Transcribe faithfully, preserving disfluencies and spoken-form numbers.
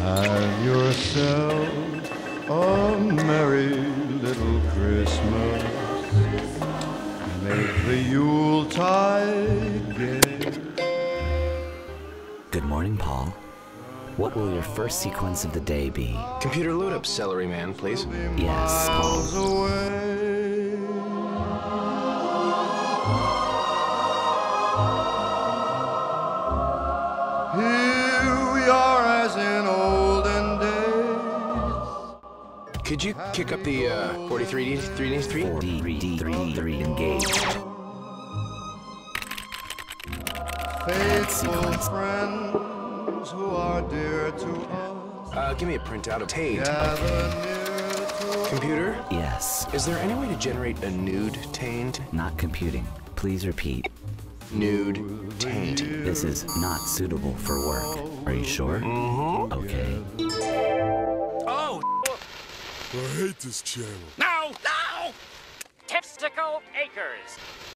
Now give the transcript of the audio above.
Have yourself a merry little Christmas. Make the Yuletide gay. Good morning, Paul. What will your first sequence of the day be? Computer load up, celery man, please. Yes, Miles Paul. away. Here we are as in olden days. Could you kick up the uh, forty-three D three D three? four D three three engaged. Faithful friends who are dear to us. Uh, give me a printout of taint. Gather near to Computer, Yes, is there any way to generate a nude taint? not computing. Please repeat. Nude taint. This is not suitable for work. Are you sure? Mm-hmm. Okay. Oh! I hate this channel. No! No! Tipsticle Acres.